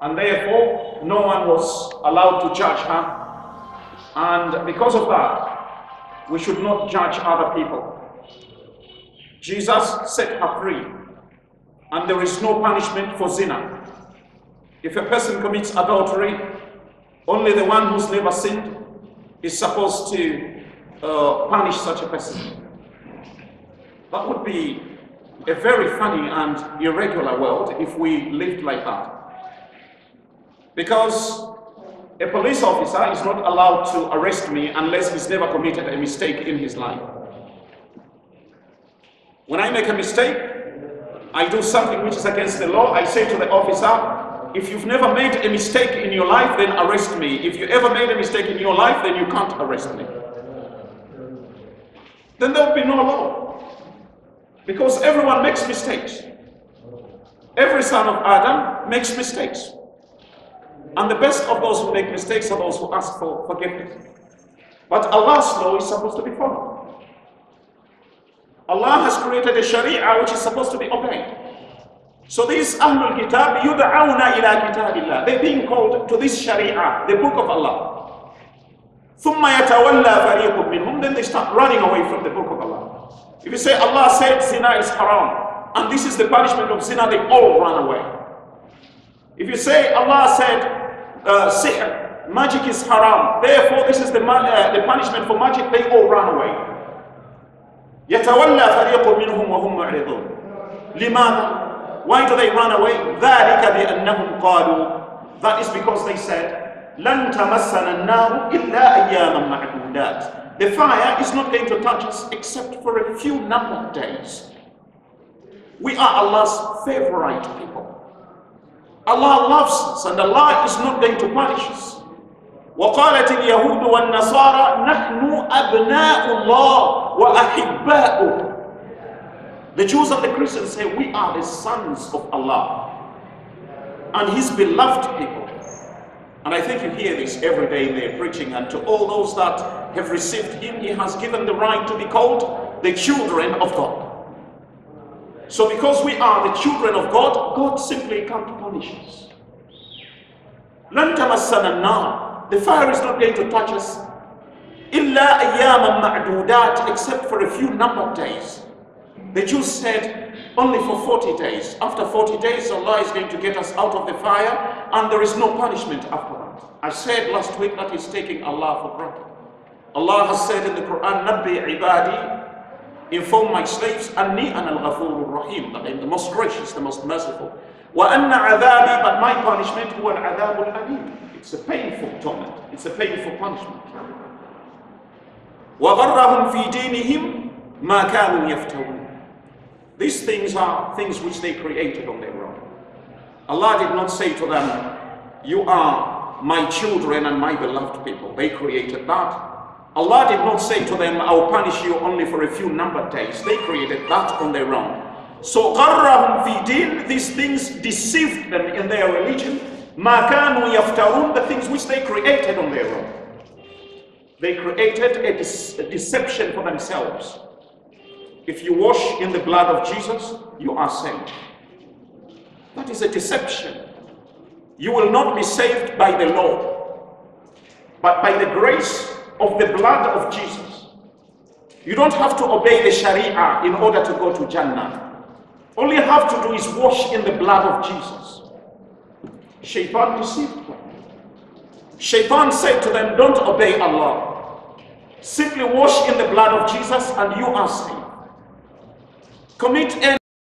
and therefore no one was allowed to judge her. And because of that, we should not judge other people. Jesus set her free, and there is no punishment for zina. If a person commits adultery, only the one who's never sinned is supposed to punish such a person. That would be a very funny and irregular world if we lived like that. Because a police officer is not allowed to arrest me unless he's never committed a mistake in his life. When I make a mistake, I do something which is against the law, I say to the officer, if you've never made a mistake in your life, then arrest me. If you ever made a mistake in your life, then you can't arrest me. Then there will be no law. Because everyone makes mistakes. Every son of Adam makes mistakes. And the best of those who make mistakes are those who ask for forgiveness. But Allah's law is supposed to be followed. Allah has created a Sharia which is supposed to be obeyed. So these Ahlul Kitab, yud'awna ila kitabillah. They're being called to this Sharia, the book of Allah. ثُمَّ يَتَوَلَّى فَرِيقٌ مِّنْهُمْ. Then they start running away from the book of Allah. If you say Allah said zina is haram, and this is the punishment of zina, they all run away. If you say Allah said sihr, magic is haram, therefore this is the punishment for magic, they all run away. يَتَوَلَّى فَرِيقٌ مِّنْهُمْ وَهُمْ مُعْرِضُونَ. لِمَاذَا? Why do they run away? ذَلِكَ بِأَنَّهُمْ قَالُوا. That is because they said, لَن تَمَسَّنَا النَّارُ إِلَّا أَيَّامًا مَعْدُودَاتٍ. The fire is not going to touch us except for a few number of days. We are Allah's favorite people. Allah loves us and Allah is not going to punish us. وقالت اليهود والنصارى نحن أبناء الله وأحباؤه. The Jews and the Christians say we are the sons of Allah and His beloved people. And I think you hear this every day in their preaching, and to all those that have received Him, He has given the right to be called the children of God. So because we are the children of God, God simply can't punish us. لن تمسنا النار. The fire is not going to touch us إلا أياما معدودات, except for a few numbered days. The Jews said only for 40 days. After 40 days, Allah is going to get us out of the fire, and there is no punishment after that. I said last week that is taking Allah for granted. Allah has said in the Quran, نَبِّي عِبَادِي, inform my slaves, أَنِّي أَنَا الْغَفُورُ الرَّحِيمُ, that I am the most gracious, the most merciful. وَأَنَّ عَذَابِي, but my punishment, هُوَ الْعَذَابُ الْأَلِيمُ. It's a painful torment. It's a painful punishment. وَغَرَّهُمْ فِي دِينِهِمْ مَا كَانُوا يَفْتَرُونَ. These things are things which they created on their own. Allah did not say to them, you are my children and my beloved people. They created that. Allah did not say to them, I'll punish you only for a few numbered days. They created that on their own. So غَرَّهُمْ فِي دِينٍ. These things deceived them in their religion. مَا كَانُوا يَفْتَرُونَ. The things which they created on their own. They created a deception for themselves. If you wash in the blood of Jesus, you are saved. That is a deception. You will not be saved by the law, but by the grace of the blood of Jesus. You don't have to obey the Sharia in order to go to Jannah. All you have to do is wash in the blood of Jesus. Shaitan deceived them. Shaitan said to them, don't obey Allah. Simply wash in the blood of Jesus and you are saved. Commit any